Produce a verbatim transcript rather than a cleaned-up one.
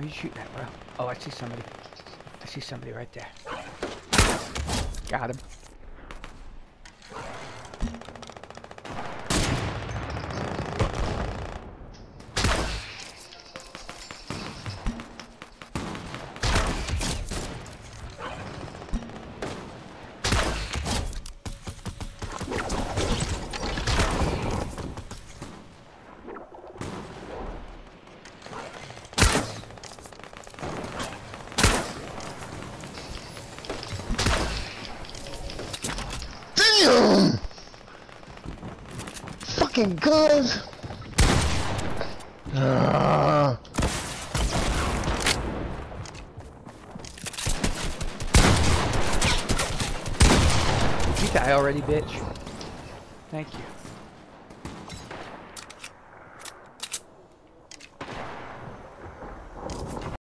Who are you shooting at, bro? Oh, I see somebody. I see somebody right there. Got him. Damn! Fucking good! Uh. Did you die already, bitch? Thank you.